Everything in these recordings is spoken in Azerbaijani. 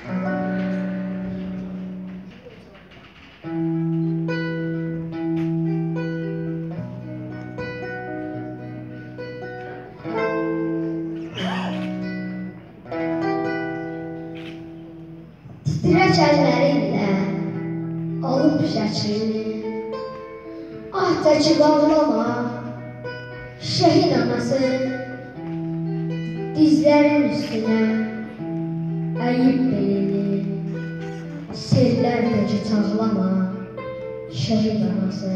Titrək əllərinlə alıb şəklini, ah çəkib ağlama, şəhid anası, dizlərin üstünə əyib belini, sellərdəki çağlama, şəhid anası.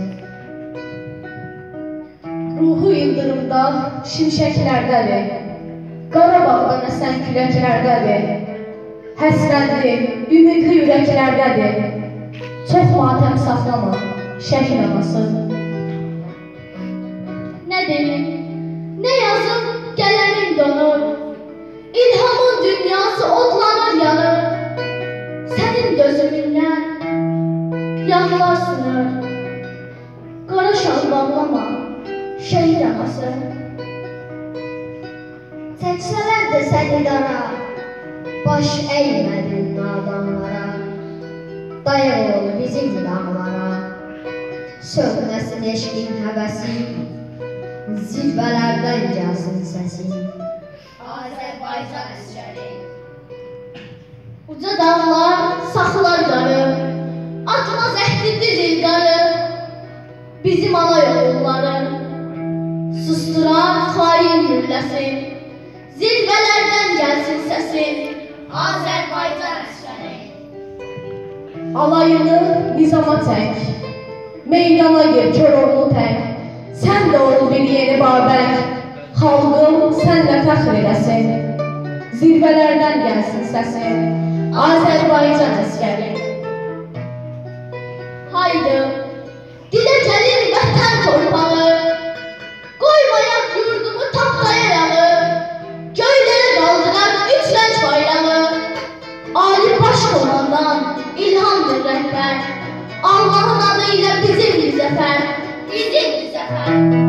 Ruhu ildırımda şimşəklərdədir, Qarabağdan əsən küləklərdədir. Həsrətli, ümidli ürəklərdədir. Çox matəm saxlama, şəhid anası. Nə deyim, nə yazım, qələmim donur. İlhamın dünyası odlanır, yanır. Sənin gözümündən yağlar sınır. Qara şal bağlama, şəhid anası. Çəksələr də səni dara, baş əymədin nadanlara, dayaq ol bizim dağlara, sönməsin eşqin həvəsi, zirvələrdən gəlsin səsi. Azərbaycan əsgəri. Uca dağlar saxlar qarı, atmaz əhdidir zilqarı, bizim ana yolları, susturar xain gülləsi, zirvələrdən gəlsin səsi. Azərbaycan əsgəri. Alayını nizama çək, meydana gir Koroğlu tək. Sən də ol bir yeni Babək, xalqım sənlə fəxr eləsin. Zirvələrdən gəlsin səsi, Azərbaycan əsgəri. Haydi, dilə gəlir vətən torpağı, qoymayaq yurdumu taxtaya yağı, göylərə qaldırar üç rəng bayrağı. Ali baş komandan İlhamdır rəhbər, Allahın adı ilə bizimdir zəfər, bizimdir zəfər.